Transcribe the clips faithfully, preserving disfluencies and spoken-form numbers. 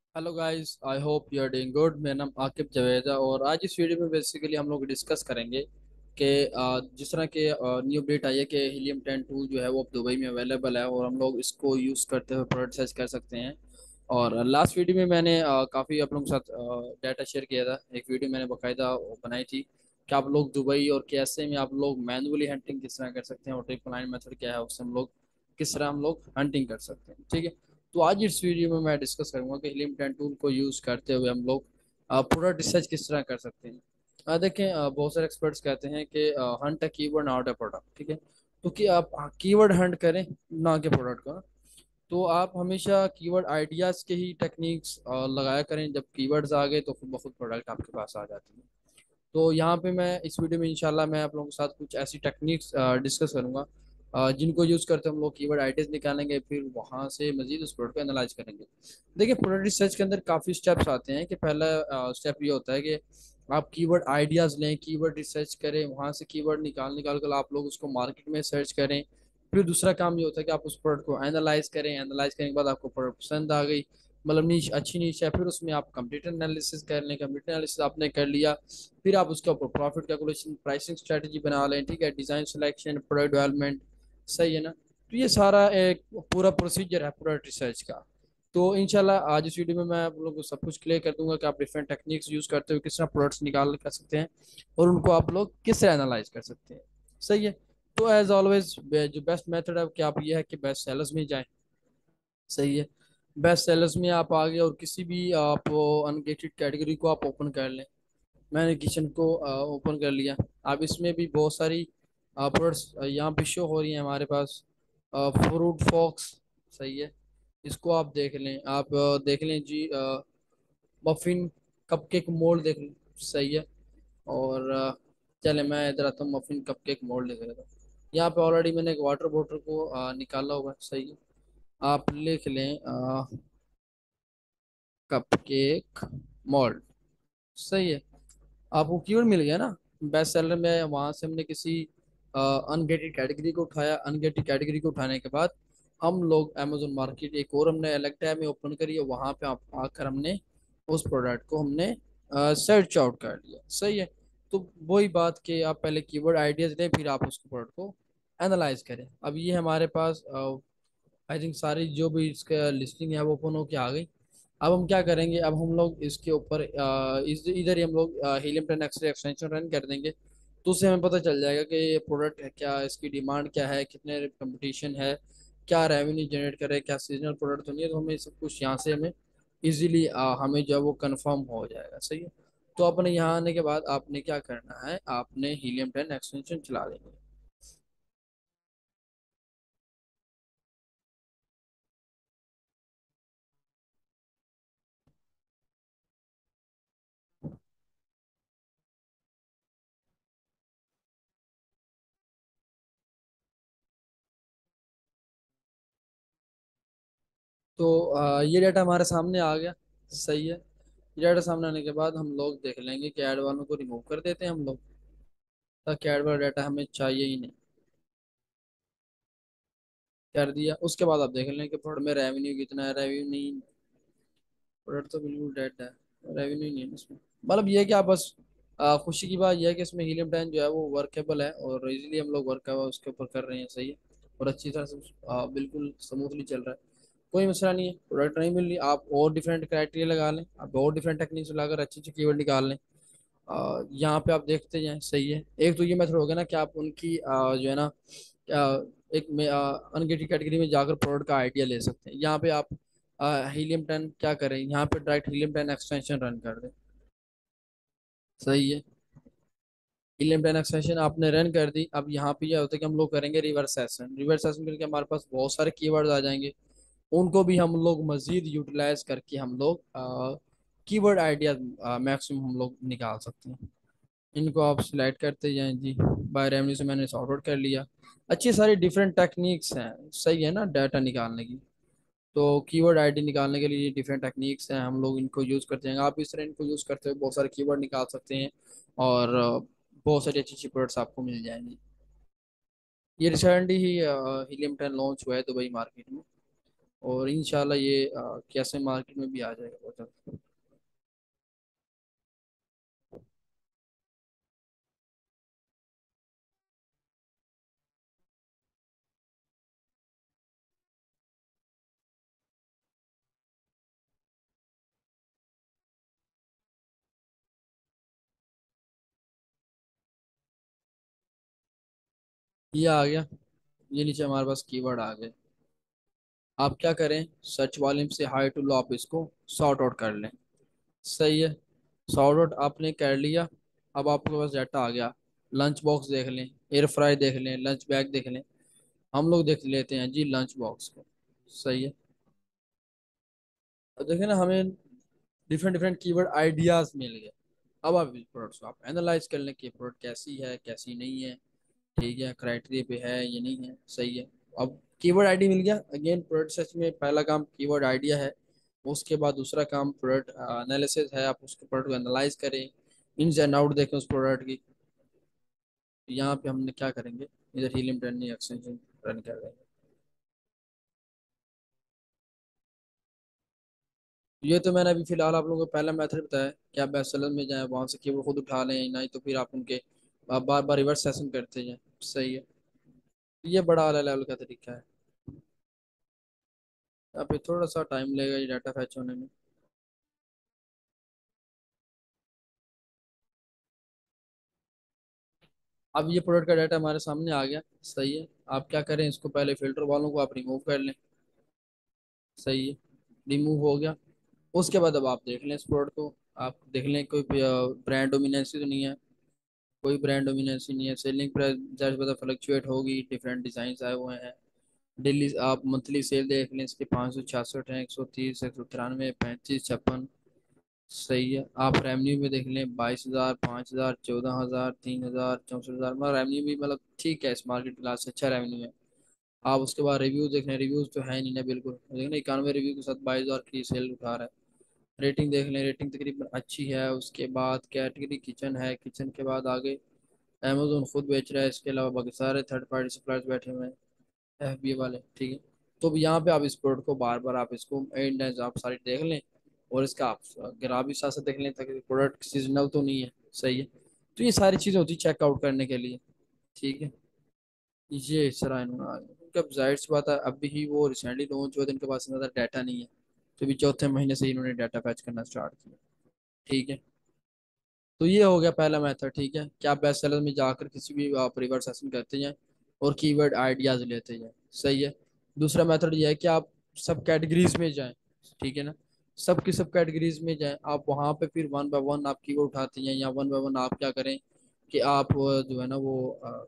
Hello guys, I hope you are doing good. मेरा नाम आकिब जवेद है और आज इस वीडियो में बेसिकली हम लोग डिस्कस करेंगे कि अ, जिस तरह के न्यू अपडेट आई है कि हीलियम टेन टूल जो है वो अब दुबई में अवेलेबल है और हम लोग इसको यूज़ करते हुए प्रोडक्ट सर्च कर सकते हैं। और लास्ट वीडियो में मैंने काफ़ी आप लोगों के साथ डाटा शेयर किया था। एक वीडियो मैंने बाकायदा बनाई थी कि आप लोग दुबई और कैसे में आप लोग मैनुअली हंटिंग किस तरह कर सकते हैं और ट्रिपल नाइन मेथड क्या है उससे हम लोग किस तरह हम लोग हंटिंग कर सकते हैं। ठीक है, तो आज इस वीडियो में मैं डिस्कस करूंगा कि हीलियम टेन टूल को यूज करते हुए हम लोग अ, पूरा रिसर्च किस तरह कर सकते हैं। अ, देखें, अ, बहुत सारे एक्सपर्ट्स कहते हैं कि hunt a keyword not a product. ठीक है, तो कि आप कीवर्ड हंट करें ना कि प्रोडक्ट का। तो आप हमेशा कीवर्ड आइडियाज के ही टेक्निक्स लगाया करें। जब कीवर्ड्स आ गए तो खुद ब खुद प्रोडक्ट आपके पास आ जाती है। तो यहाँ पे मैं इस वीडियो में इंशाल्लाह मैं आप लोगों के साथ कुछ ऐसी टेक्निक्स डिस्कस करूंगा अ, जिनको यूज़ करते हम लोग कीवर्ड आइडियाज निकालेंगे, फिर वहाँ से मजीद उस प्रोडक्ट को एनालाइज करेंगे। देखिए, प्रोडक्ट रिसर्च के अंदर काफ़ी स्टेप्स आते हैं कि पहला स्टेप ये होता है कि आप कीवर्ड आइडियाज़ लें, कीवर्ड रिसर्च करें, वहाँ से कीवर्ड निकाल निकाल कर आप लोग उसको मार्केट में सर्च करें। फिर दूसरा काम ये होता है कि आप उस प्रोडक्ट को एनालाइज करें। एनालाइज करने के बाद आपको प्रोडक्ट पसंद आ गई, मतलब नीच अच्छी नीच है, फिर उसमें आप कंप्यूटर एनालिसिस कर लें। कंप्यूटर एनालिसिस आपने कर लिया, फिर आप उसके ऊपर प्रॉफिट कैलकुलेशन, प्राइसिंग स्ट्रेटजी बना लें। ठीक है, डिज़ाइन सिलेक्शन, प्रोडक्ट डेवलपमेंट, सही है ना। तो ये सारा एक पूरा प्रोसीजर है प्रोडक्ट रिसर्च का। तो इंशाल्लाह आज इस वीडियो में मैं आप लोगों को सब कुछ क्लियर कर दूंगा कि आप डिफरेंट टेक्निक्स यूज़ करते हुए किस तरह प्रोडक्ट्स निकाल कर सकते हैं और उनको आप लोग किस तरह एनालाइज कर सकते हैं। सही है। तो एज ऑलवेज जो बेस्ट मेथड है कि आप ये है कि बेस्ट सेलर्स में जाएं। सही है, बेस्ट सेलर्स में आप आगे और किसी भी आप अनगेटेड कैटेगरी को आप ओपन कर लें। मैंने किचन को ओपन कर लिया। अब इसमें भी बहुत सारी प्रोडक्ट्स यहाँ पे शो हो रही हैं हमारे पास। फ्रूट फॉक्स, सही है, इसको आप देख लें। आप अ, देख लें जी, मफिन कपकेक मोल्ड देख लें। सही है। और अ, चले मैं इधर आता हूँ, मफिन कपकेक मोल्ड देख लेता हूँ। यहाँ पे ऑलरेडी मैंने एक वाटर बॉटल को अ, निकाला हुआ है। सही है, आप लिख लें कपकेक मोल्ड। सही है, आपको कीवर्ड मिल गया ना बेस्ट सेलर में। वहां से हमने किसी अनगेटेड कैटेगरी को उठाया। अनगेटेड कैटेगरी को उठाने के बाद हम लोग अमेजोन मार्केट एक और हमने अलग टैब में ओपन करी है, वहां पे आप आकर हमने उस प्रोडक्ट को हमने सर्च आउट कर लिया। सही है। तो वही बात कि आप पहले कीवर्ड आइडियाज लें, फिर आप उसको प्रोडक्ट को एनालाइज करें। अब ये हमारे पास आई थिंक सारी जो भी इसका लिस्टिंग है वो ओपन होके आ गई। अब हम क्या करेंगे, अब हम लोग इसके ऊपर अ, इस इधर ही हम लोग Helium ten X-ray extension run कर देंगे। तो उससे हमें पता चल जाएगा कि ये प्रोडक्ट है क्या, इसकी डिमांड क्या है, कितने कंपटीशन है, क्या रेवेन्यू जनरेट करे, क्या सीजनल प्रोडक्ट तो नहीं है। तो हमें सब कुछ यहाँ से हमें इजीली हमें जो है वो कंफर्म हो जाएगा। सही है। तो अपने यहाँ आने के बाद आपने क्या करना है, आपने हीलियम टेन एक्सटेंशन चला देंगे। तो अ, ये डाटा हमारे सामने आ गया। सही है, ये डाटा सामने आने के बाद हम लोग देख लेंगे कि ऐड वालों को रिमूव कर देते हैं हम लोग, ताकि ऐड वाला डाटा हमें चाहिए ही नहीं। कर दिया, उसके बाद आप देख लें कि प्रोडक्ट में रेवेन्यू कितना है। रेवेन्यू नहीं, प्रोडक्ट तो बिल्कुल डेड है, रेवेन्यू नहीं है इसमें। मतलब ये है कि आप बस अ, खुशी की बात यह है कि इसमें हीलियम टैन जो है वो वर्केबल है और इजीली हम लोग वर्क उसके ऊपर कर रहे हैं। सही है, और अच्छी तरह से अ, बिल्कुल स्मूथली चल रहा है। कोई मसला नहीं है। प्रोडक्ट नहीं मिल रही, आप और डिफरेंट क्राइटेरिया लगा लें, आप और डिफरेंट टेक्निक्स लगाकर अच्छी अच्छी कीवर्ड निकाल लें। अ, यहाँ पे आप देखते जाएं। सही है, एक तो ये मेथड हो गया ना कि आप उनकी अ, जो है ना अ, एक में अनगेटेड कैटेगरी में जाकर प्रोडक्ट का आइडिया ले सकते हैं। यहाँ पे आप हीलियम टेन क्या करें, यहाँ पे direct Helium ten extension run कर दें। सही है, हीलियम टेन एक्सटेंशन आपने रन कर दी। अब यहाँ पे यह होता है कि हम लोग करेंगे रिवर्स सेशन। रिवर्स सेशन करके हमारे पास बहुत सारे कीवर्ड्स आ जाएंगे, उनको भी हम लोग मजीद यूटिलाइज करके हम लोग कीवर्ड आइडिया मैक्सिमम हम लोग निकाल सकते हैं। इनको आप सिलेक्ट करते जाएं जी। बाय रेवेन्यू से मैंने सॉर्ट आउट कर लिया। अच्छी सारी डिफरेंट टेक्निक्स हैं। सही है ना, डाटा निकालने की। तो कीवर्ड आईडी निकालने के लिए डिफरेंट टेक्निक्स हैं, हम लोग इनको यूज़ करते हैं। आप इस तरह इनको यूज़ करते हुए बहुत सारे कीवर्ड निकाल सकते हैं और अ, बहुत सारी अच्छी अच्छी प्रोडक्ट्स आपको मिल जाएंगी। ये रिसेंटली ही हीलियम टेन लॉन्च हुआ है दुबई मार्केट में और इंशाल्लाह ये अ, कैसे मार्केट में भी आ जाएगा बहुत जल्द। ये आ गया। ये नीचे हमारे पास कीवर्ड आ गए। आप क्या करें, सर्च वॉल्यूम से हाई टू लो आप इसको सॉर्ट आउट कर लें। सही है। सॉर्ट आउट आपने कर लिया। अब आपके पास डाटा आ गया। लंच बॉक्स देख लें, एयर फ्राई देख लें, लंच बैग देख लें। हम लोग देख लेते हैं जी लंच बॉक्स को। सही है। अब देखें ना, हमें डिफरेंट डिफरेंट कीवर्ड आइडियाज मिल गए। अब आप इस प्रोडक्ट को आप एनालाइज कर लें कि प्रोडक्ट कैसी है कैसी नहीं है। ठीक है, क्राइटेरिया पे है ये नहीं है। सही है। अब कीवर्ड आईडी मिल गया। अगेन प्रोडक्ट सर्च में पहला काम कीवर्ड आइडिया है। उसके बाद दूसरा काम प्रोडक्ट एनालिसिस है, आप उसके प्रोडक्ट को एनालाइज करें, इन एंड आउट देखें उस प्रोडक्ट की। यहाँ पे हमने क्या करेंगे, इधर हीलियम टर्निंग एक्सटेंशन रन कर देंगे। ये तो मैंने अभी फिलहाल आप लोगों को पहला मेथड बताया कि आप बेस्ट सेलर में जाएं, वहां से कीवर्ड खुद उठा लें, नहीं तो फिर आप उनके बार बार रिवर्स सेशन करते जाएं। सही है। ये बड़ा वाला लेवल का तरीका है। अभी थोड़ा सा टाइम लगेगा ये डाटा फैच होने में। अब ये प्रोडक्ट का डाटा हमारे सामने आ गया। सही है। आप क्या करें, इसको पहले फिल्टर वालों को आप रिमूव कर लें। सही है। रिमूव हो गया। उसके बाद अब आप देख लें इस प्रोडक्ट को। आप देख लें कोई ब्रांड डोमिनेंसी तो नहीं है। कोई ब्रांड डोमिनेंसी नहीं है। सेलिंग प्राइस जाहिर सी बात है फ्लक्चुएट होगी, डिफरेंट डिजाइन आए हुए हैं। डेली आप मंथली सेल देख लें इसके, पाँच सौ छियासठ है, एक सौ तीस, एक सौ तिरानवे, पैंतीस, छप्पन। सही है। आप रेवेन्यू में देख लें, बाईस हज़ार, पाँच हज़ार, चौदह हज़ार, तीन हज़ार, चौंसठ हज़ार, मतलब रेवेन्यू भी मतलब ठीक है, इस मार्केट क्लास से अच्छा रेवेन्यू है। आप उसके बाद रिव्यूज देख लें, रिव्यूज तो है नहीं ना बिल्कुल, लेकिन इक्यानवे रिव्यू के साथ बाईस हज़ार की सेल उठा रहा है। रेटिंग देख लें, रेटिंग तकरीबन अच्छी है। उसके बाद कैटेगरी किचन है, किचन के बाद आगे अमेजोन खुद बेच रहा है, इसके अलावा बाकी सारे थर्ड पार्टी सप्लायर्स बैठे हुए हैं, एफ बी वाले। ठीक है। तो अब यहाँ पे आप इस प्रोडक्ट को बार बार आप इसको एंड आप सारी देख लें, और इसका आप ग्राफ भी साथ साथ देख लें ताकि प्रोडक्ट सीजनल तो नहीं है। सही है। तो ये सारी चीज़ें होती है चेकआउट करने के लिए। ठीक है। ये इस तरह इन्होंने उनका जाहिर सी बात है, अभी ही वो रिसेंटली लॉन्च हुआ था, इनके पास ज़्यादा डाटा नहीं है। तो अभी चौथे महीने से ही इन्होंने डाटा फैच करना स्टार्ट किया। ठीक है। तो ये हो गया पहला मेथड। ठीक है, कि आप बेस्ट सेलर में जाकर किसी भी आप रिवर्स सेशन करते हैं और कीवर्ड आइडियाज लेते हैं। सही है। दूसरा मेथड ये है कि आप सब कैटेगरीज में जाएं। ठीक है ना। सब की सब कैटेगरीज में जाएं, आप वहाँ पे फिर वन बाय वन आप कीवर्ड उठाते हैं, या वन बाय वन आप क्या करें कि आप अ, जो है ना वो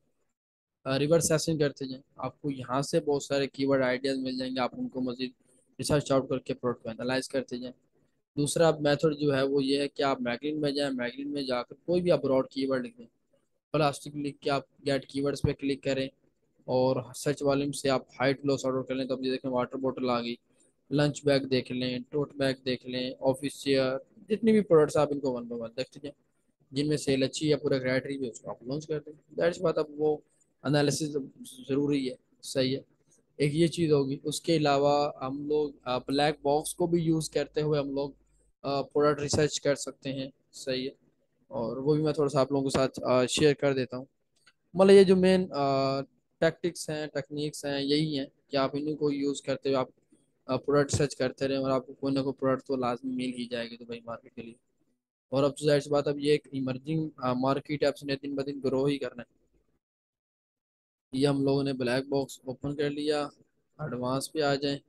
रिवर्स सेशन करते हैं। आपको यहाँ से बहुत सारे कीवर्ड आइडियाज मिल जाएंगे, आप उनको मजीद रिसर्च आउट करके प्रोडक्ट को एनालाइज करते हैं। दूसरा मेथड जो है वो ये है कि आप मैगजीन में जाएं, मैगजीन में जाकर कोई भी आप ब्रॉड कीवर्ड लिखें, प्लास्टिक लिख के आप गेट कीवर्ड्स पे क्लिक करें, और सर्च वॉल्यूम से आप हाइट लो सॉर्ट आउट कर लें। तो अब ये देखें वाटर बोतल आ गई, लंच बैग देख लें, टोट बैग देख लें, ऑफिस चेयर, जितनी भी प्रोडक्ट्स आप इनको वन बाय वन देखते जाएं, जिनमें सेल अच्छी है पूरा क्राइटेरिया भी उसको आप लॉन्च कर दें। दैट्स बात। अब वो एनालिसिस ज़रूरी है। सही है। एक ये चीज़ होगी। उसके अलावा हम लोग ब्लैक बॉक्स को भी यूज़ करते हुए हम लोग प्रोडक्ट रिसर्च कर सकते हैं। सही है। और वो भी मैं थोड़ा सा आप लोगों के साथ शेयर कर देता हूँ। मतलब ये जो मेन टैक्टिक्स हैं, टेक्निक्स हैं, यही हैं कि आप इन्हीं को यूज़ करते हुए आप प्रोडक्ट सर्च करते रहें, और आपको कोई ना कोई प्रोडक्ट तो लाजमी मिल ही जाएगी दुबई मार्केट के लिए। और अब तो जाहिर सी बात, अब ये एक इमर्जिंग मार्केट है, आपने दिन ब दिन ग्रो ही करना है। ये हम लोगों ने ब्लैक बॉक्स ओपन कर लिया। एडवांस पे आ जाएं,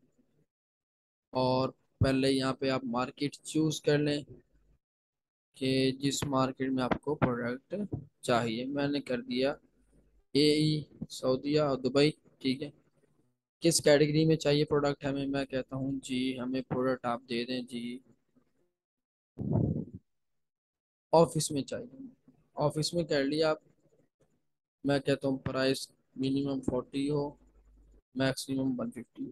और पहले यहाँ पे आप मार्केट चूज कर लें कि जिस मार्केट में आपको प्रोडक्ट चाहिए। मैंने कर दिया ए ई, सऊदीया और दुबई। ठीक है। किस कैटेगरी में चाहिए प्रोडक्ट हमें, मैं कहता हूँ जी हमें प्रोडक्ट आप दे दें जी ऑफिस में चाहिए। ऑफिस में कर लिया आप। मैं कहता हूँ प्राइस मिनिमम फोर्टी हो, मैक्सिमम वन फिफ्टी।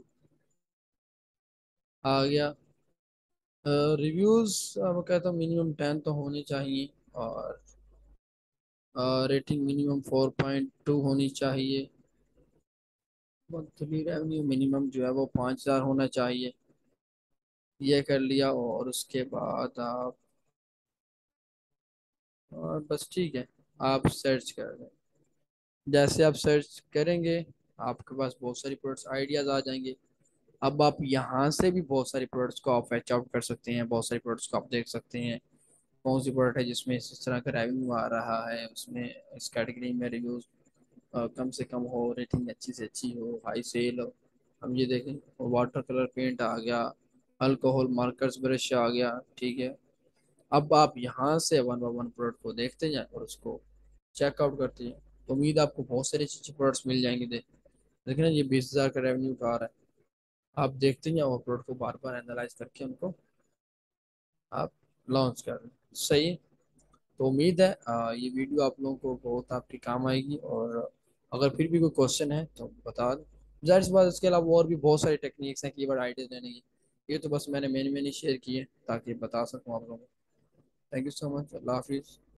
आ गया। रिव्यूज मैं कहता हूँ मिनिमम टेन तो होनी चाहिए, और rating minimum four point two होनी चाहिए। मंथली रेवेन्यू मिनिमम जो है वो पाँच हजार होना चाहिए। ये कर लिया और उसके बाद आप, और बस ठीक है, आप सर्च कर दें। जैसे आप सर्च करेंगे आपके पास बहुत सारी प्रोडक्ट्स आइडियाज आ जाएंगे। अब आप यहाँ से भी बहुत सारी प्रोडक्ट्स को आप फैच आउट कर सकते हैं, बहुत सारी प्रोडक्ट्स को आप देख सकते हैं कौन सी प्रोडक्ट है जिसमें इस तरह का रेवेन्यू आ रहा है, उसमें इस कैटेगरी में रिव्यूज कम से कम हो, रेटिंग अच्छी से अच्छी हो, हाई सेल हो। हम ये देखें, वाटर कलर पेंट आ गया, अल्कोहल मार्कर्स ब्रश आ गया, ठीक है। अब आप यहाँ से वन बाय वन प्रोडक्ट को देखते जाएं और उसको चेकआउट करते हैं, तो उम्मीद है आपको बहुत सारे अच्छे अच्छे प्रोडक्ट्स मिल जाएंगे। देख देखना, ये बीस हजार का रेवेन्यू का आ रहा है। आप देखते हैं वो प्रोडक्ट को बार बार एनालाइज करके उनको आप लॉन्च कर रहे हैं। सही है। तो उम्मीद है आ, ये वीडियो आप लोगों को बहुत आपके काम आएगी, और अगर फिर भी कोई क्वेश्चन है तो बता दो। जाहिर सी बात, इसके अलावा और भी बहुत सारी टेक्निक्स हैं कीवर्ड आइडियाज लेने की। ये तो बस मैंने मेन मेन ही शेयर किए ताकि बता सकूँ आप लोगों को। Thank you so much. अल्लाह हाफिज़।